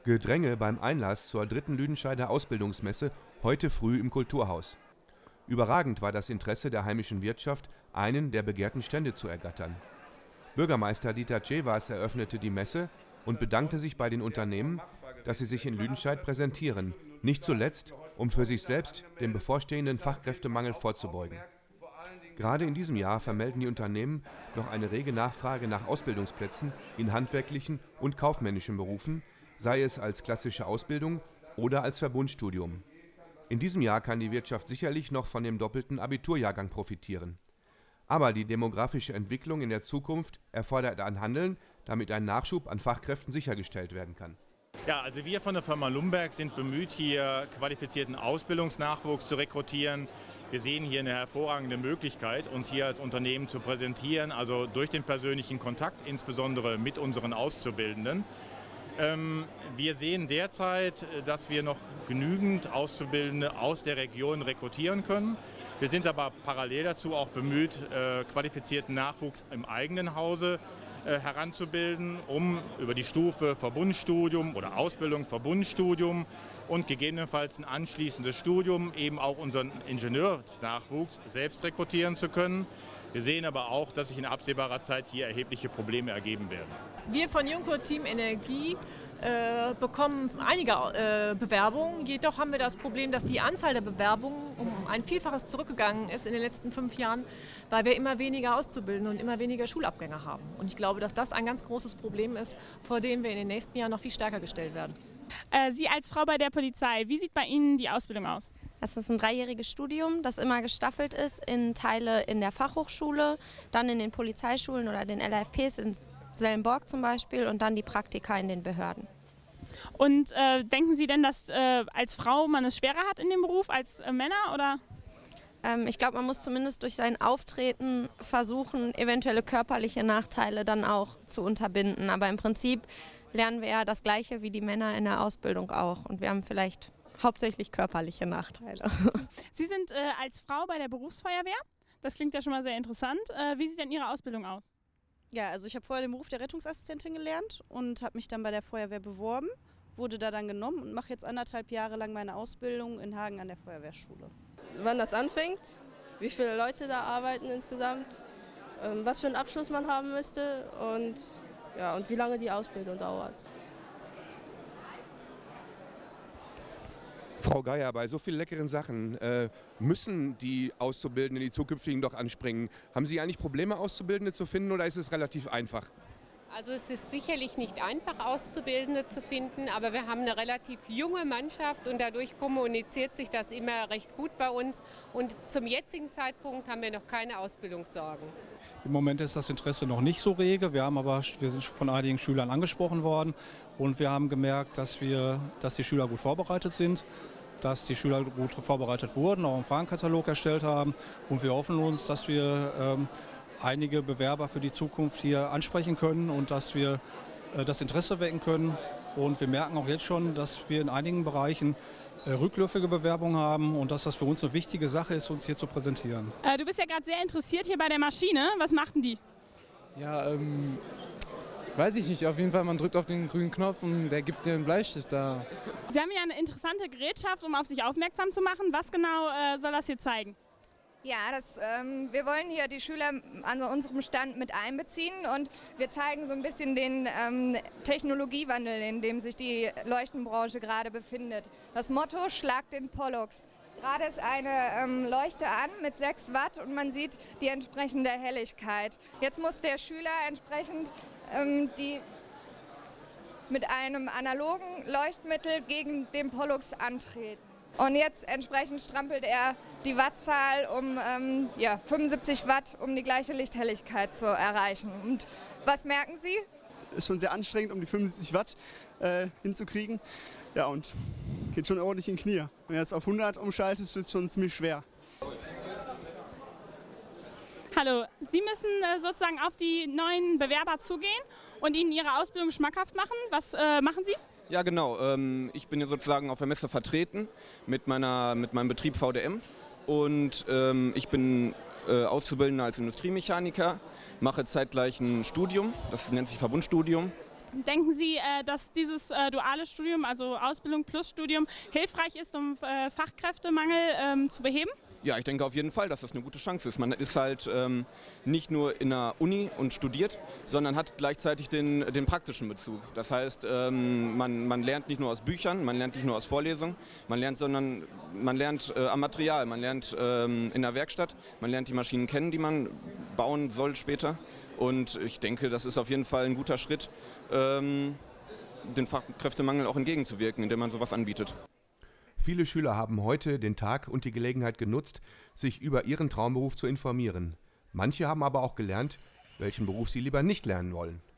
Gedränge beim Einlass zur 3. Lüdenscheider Ausbildungsmesse heute früh im Kulturhaus. Überragend war das Interesse der heimischen Wirtschaft, einen der begehrten Stände zu ergattern. Bürgermeister Dieter Cevas eröffnete die Messe und bedankte sich bei den Unternehmen, dass sie sich in Lüdenscheid präsentieren, nicht zuletzt, um für sich selbst dem bevorstehenden Fachkräftemangel vorzubeugen. Gerade in diesem Jahr vermelden die Unternehmen noch eine rege Nachfrage nach Ausbildungsplätzen in handwerklichen und kaufmännischen Berufen, sei es als klassische Ausbildung oder als Verbundstudium. In diesem Jahr kann die Wirtschaft sicherlich noch von dem doppelten Abiturjahrgang profitieren. Aber die demografische Entwicklung in der Zukunft erfordert ein Handeln, damit ein Nachschub an Fachkräften sichergestellt werden kann. Ja, also wir von der Firma Lumberg sind bemüht, hier qualifizierten Ausbildungsnachwuchs zu rekrutieren. Wir sehen hier eine hervorragende Möglichkeit, uns hier als Unternehmen zu präsentieren, also durch den persönlichen Kontakt, insbesondere mit unseren Auszubildenden. Wir sehen derzeit, dass wir noch genügend Auszubildende aus der Region rekrutieren können. Wir sind aber parallel dazu auch bemüht, qualifizierten Nachwuchs im eigenen Hause heranzubilden, um über die Stufe Verbundstudium oder Ausbildung Verbundstudium und gegebenenfalls ein anschließendes Studium eben auch unseren Ingenieursnachwuchs selbst rekrutieren zu können. Wir sehen aber auch, dass sich in absehbarer Zeit hier erhebliche Probleme ergeben werden. Wir von Juncker Team Energie bekommen einige Bewerbungen, jedoch haben wir das Problem, dass die Anzahl der Bewerbungen um ein Vielfaches zurückgegangen ist in den letzten 5 Jahren, weil wir immer weniger Auszubildende und immer weniger Schulabgänger haben. Und ich glaube, dass das ein ganz großes Problem ist, vor dem wir in den nächsten Jahren noch viel stärker gestellt werden. Sie als Frau bei der Polizei, wie sieht bei Ihnen die Ausbildung aus? Das ist ein 3-jähriges Studium, das immer gestaffelt ist in Teile in der Fachhochschule, dann in den Polizeischulen oder den LAFPs in Sellenborg zum Beispiel und dann die Praktika in den Behörden. Und denken Sie denn, dass als Frau man es schwerer hat in dem Beruf als Männer, oder? Ich glaube, man muss zumindest durch sein Auftreten versuchen, eventuelle körperliche Nachteile dann auch zu unterbinden. Aber im Prinzip lernen wir ja das Gleiche wie die Männer in der Ausbildung auch. Und wir haben vielleicht hauptsächlich körperliche Nachteile. Sie sind als Frau bei der Berufsfeuerwehr. Das klingt ja schon mal sehr interessant. Wie sieht denn Ihre Ausbildung aus? Ja, also ich habe vorher den Beruf der Rettungsassistentin gelernt und habe mich dann bei der Feuerwehr beworben, wurde da dann genommen und mache jetzt 1,5 Jahre lang meine Ausbildung in Hagen an der Feuerwehrschule. Wann das anfängt, wie viele Leute da arbeiten insgesamt, was für einen Abschluss man haben müsste und wie lange die Ausbildung dauert. Frau Geier, bei so vielen leckeren Sachen müssen die Auszubildenden, die zukünftigen, doch anspringen. Haben Sie eigentlich Probleme, Auszubildende zu finden, oder ist es relativ einfach? Also es ist sicherlich nicht einfach, Auszubildende zu finden, aber wir haben eine relativ junge Mannschaft und dadurch kommuniziert sich das immer recht gut bei uns. Und zum jetzigen Zeitpunkt haben wir noch keine Ausbildungssorgen. Im Moment ist das Interesse noch nicht so rege. Wir sind von einigen Schülern angesprochen worden und wir haben gemerkt, dass die Schüler gut vorbereitet sind, dass die Schüler gut vorbereitet wurden, auch einen Fragenkatalog erstellt haben. Und wir hoffen uns, dass wir einige Bewerber für die Zukunft hier ansprechen können und dass wir das Interesse wecken können. Und wir merken auch jetzt schon, dass wir in einigen Bereichen rückläufige Bewerbungen haben und dass das für uns eine wichtige Sache ist, uns hier zu präsentieren. Du bist ja gerade sehr interessiert hier bei der Maschine. Was machten die? Ja, weiß ich nicht. Auf jeden Fall, man drückt auf den grünen Knopf und der gibt dir einen Bleistift da. Sie haben ja eine interessante Gerätschaft, um auf sich aufmerksam zu machen. Was genau soll das hier zeigen? Ja, wir wollen hier die Schüler an unserem Stand mit einbeziehen und wir zeigen so ein bisschen den Technologiewandel, in dem sich die Leuchtenbranche gerade befindet. Das Motto: Schlag den Pollux. Gerade ist eine Leuchte an mit 6 Watt und man sieht die entsprechende Helligkeit. Jetzt muss der Schüler entsprechend mit einem analogen Leuchtmittel gegen den Pollux antreten. Und jetzt entsprechend strampelt er die Wattzahl um 75 Watt, um die gleiche Lichthelligkeit zu erreichen. Und was merken Sie? Ist schon sehr anstrengend, um die 75 Watt hinzukriegen. Ja, und geht schon ordentlich in die Knie. Wenn er jetzt auf 100 umschaltet, ist es schon ziemlich schwer. Hallo, Sie müssen sozusagen auf die neuen Bewerber zugehen und ihnen ihre Ausbildung schmackhaft machen. Was machen Sie? Ja, genau. Ich bin hier sozusagen auf der Messe vertreten mit meinem Betrieb VDM und ich bin Auszubildender als Industriemechaniker, mache zeitgleich ein Studium, das nennt sich Verbundstudium Denken Sie, dass dieses duale Studium, also Ausbildung plus Studium, hilfreich ist, um Fachkräftemangel zu beheben? Ja, ich denke auf jeden Fall, dass das eine gute Chance ist. Man ist halt nicht nur in der Uni und studiert, sondern hat gleichzeitig den praktischen Bezug. Das heißt, man lernt nicht nur aus Büchern, man lernt nicht nur aus Vorlesungen, man lernt am Material, man lernt in der Werkstatt, man lernt die Maschinen kennen, die man bauen soll später. Und ich denke, das ist auf jeden Fall ein guter Schritt, den Fachkräftemangel auch entgegenzuwirken, indem man sowas anbietet. Viele Schüler haben heute den Tag und die Gelegenheit genutzt, sich über ihren Traumberuf zu informieren. Manche haben aber auch gelernt, welchen Beruf sie lieber nicht lernen wollen.